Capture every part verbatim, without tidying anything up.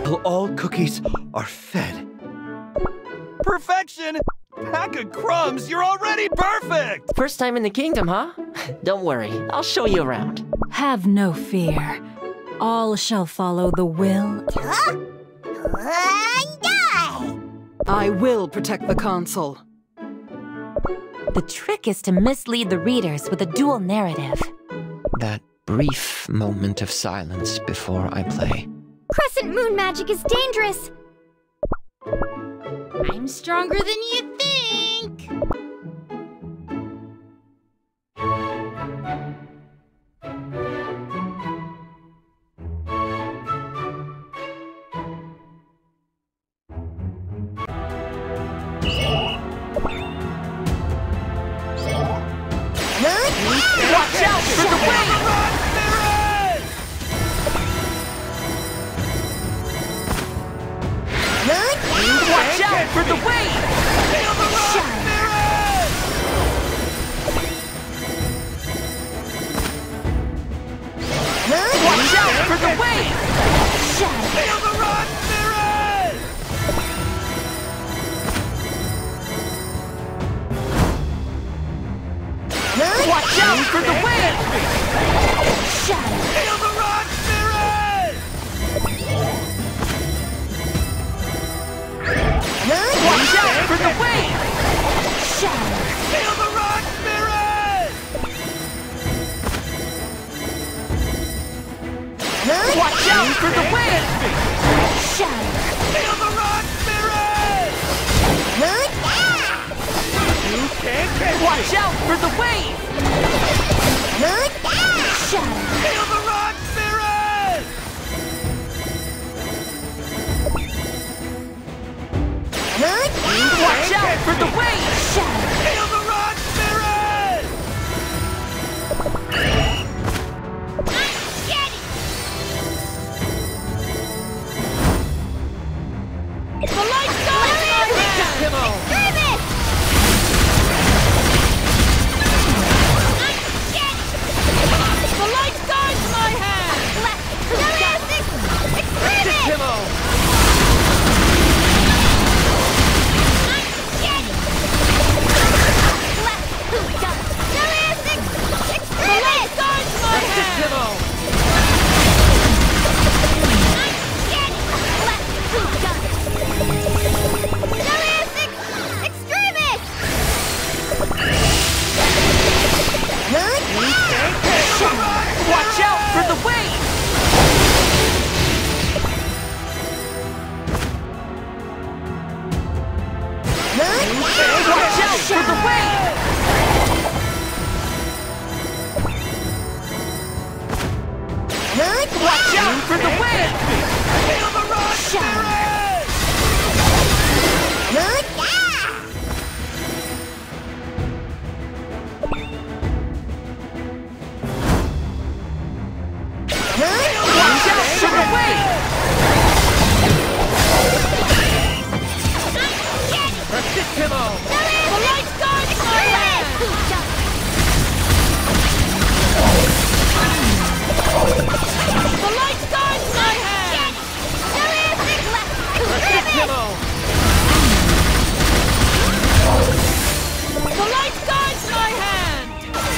till all cookies are fed. Perfection! Pack of crumbs, you're already perfect! First time in the kingdom, huh? Don't worry, I'll show you around. Have no fear. All shall follow the will. I will protect the console. The trick is to mislead the readers with a dual narrative. That brief moment of silence before I play. Crescent moon magic is dangerous. I'm stronger than you think. Watch out for the wave! Watch out for the wave! Watch out for the wave! Feel the rod, Mirrors! Watch out for the wave! Feel the rod, Mirrors! Watch out for the wave! Feel the rod, Mirrors! Watch out for the wave! Feel the rod, Mirrors! You can't catch Watch out for the wave! Feel the rod, Mirrors! Watch out for the wave! Feel the rod, Mirrors! The light guides my hand! Timo! Grimace! The light guides my hand! Grimace! Timo! The light guides my hand! Timo! Watch out for the wave! Watch out for the wave! Watch out for the wave! Feel the rod, Mirrors! Watch out for the wave! Timo! The light guides my hand! The light guides my hand! Timo! The light guides my hand!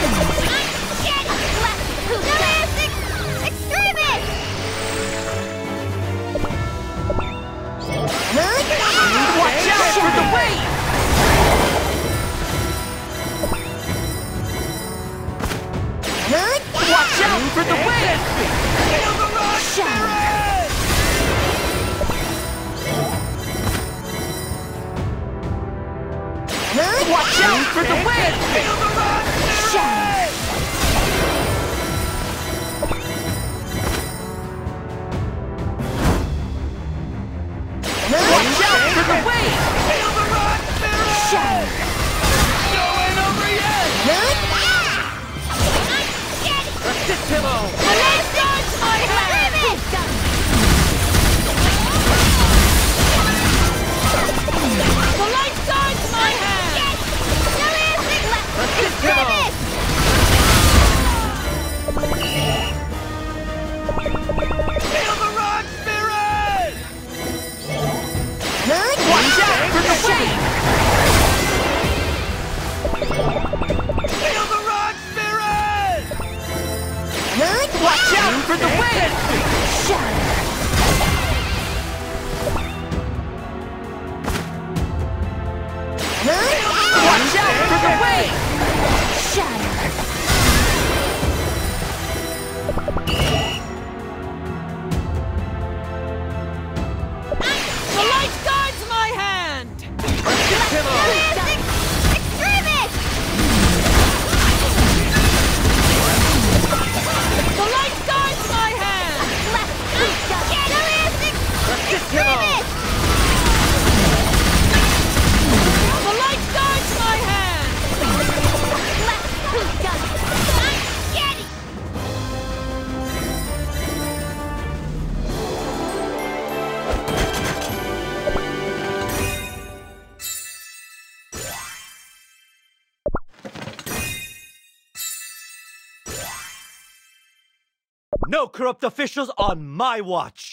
Watch out for the wave! Watch out for the wave! Feel the rod, Mirrors! Watch out for the wave! Feel the rod, Mirrors! Watch out for the wave! Feel the rod, Mirrors! No ain't over yet! Timo! The light guides my hand! The light guides my hand! Timo! for the win! Watch out for the win! The light guards my hand! The light guards my hand! The light guards my hand! No corrupt officials on my watch!